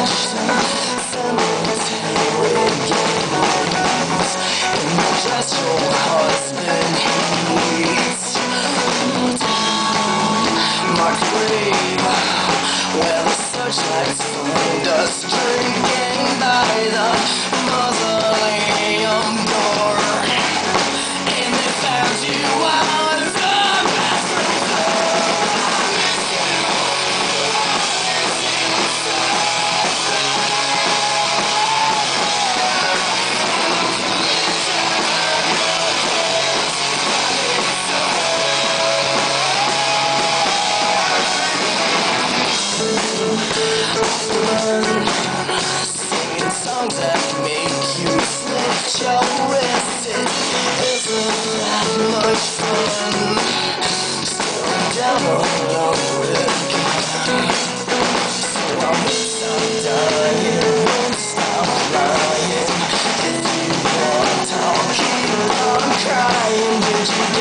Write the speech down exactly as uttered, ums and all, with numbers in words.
Just your husband hates down my grave, where the searchlights find us drinking by the mausoleum door, and they found you on the bathroom floor. Singing songs that make you lift your wrist. It isn't that much fun. Staring down a loaded gun. So I won't stop dying, won't stop lying. If you want, I'll keep on crying. Did you